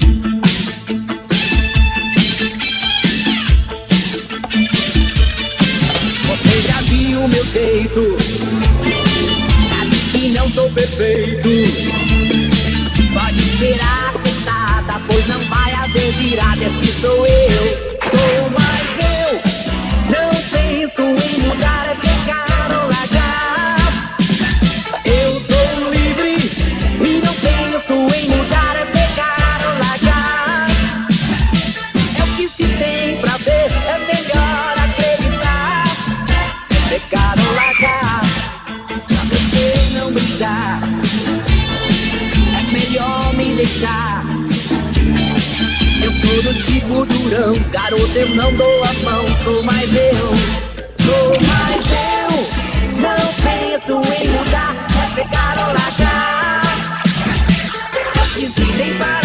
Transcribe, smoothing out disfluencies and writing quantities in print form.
Você já viu o meu jeito, sabe que não sou perfeito. Pode ser aceitada, pois não vai haver virada. Esse sou eu, mas eu não penso em mudar, é pecar ou largar. Eu sou livre e não penso em mudar, é pecar ou largar. É o que se tem pra ver, é melhor acreditar. Pecar ou largar, pra você não brincar, é melhor me deixar. Eu sou do tipo durão, garoto, eu não dou a mão. Sou mais eu, não penso em mudar, é pegar ou largar. É o que se tem pra